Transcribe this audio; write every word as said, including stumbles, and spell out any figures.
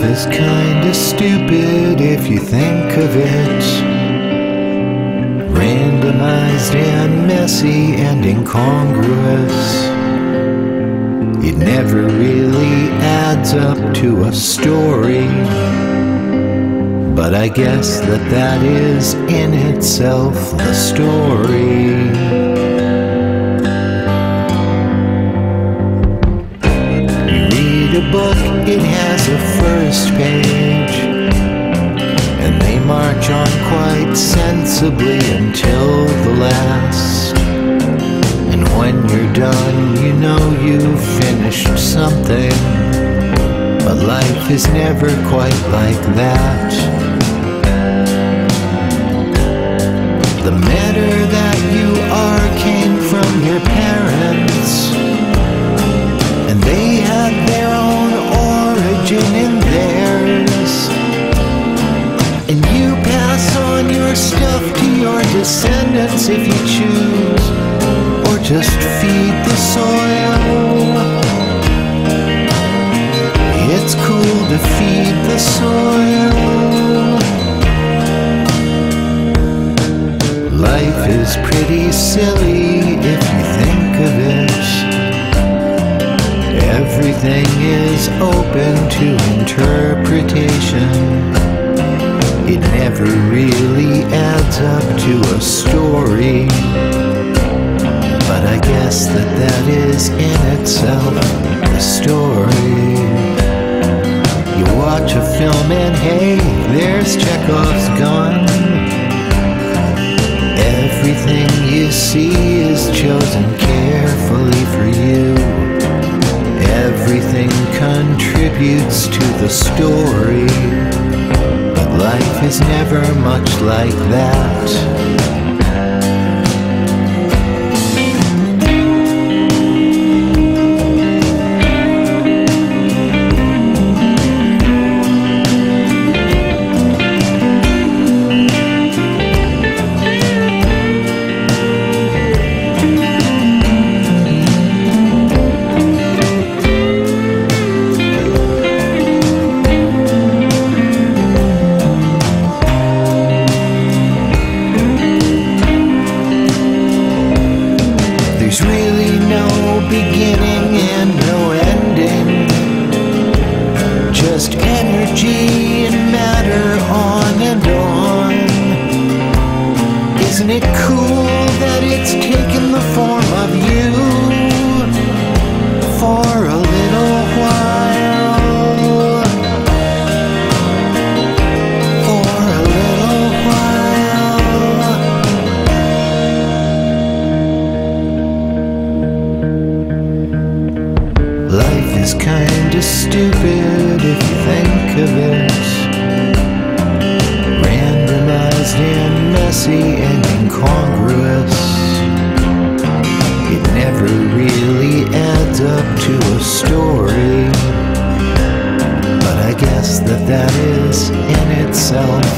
Life is kinda stupid if you think of it. Randomized and messy and incongruous. It never really adds up to a story. But I guess that that is in itself the story. You read a book, it has a first page, and they march on quite sensibly until the last. And when you're done, you know you've finished something. But life is never quite like that. The matter that you are came from your parents, and they had their own origin in theirs. And you pass on your stuff to your descendants if you choose, or just feed the soil. It's cool to feed the soil. Life is pretty silly if you think of it. Everything is open to interpretation. It never really adds up to a story. But I guess that that is in itself the story. You watch a film and hey, there's Chekhov's gun. Everything you see is chosen carefully for you. Everything contributes to the story. But life is never much like that. There's really no beginning and no ending. Just energy and matter on and on. Isn't it cool that it's taken the form of you for a little while? For a little while. Life is kinda stupid if you think of it. Randomized and messy and incongruous. It never really adds up to a story. But I guess that that is in itself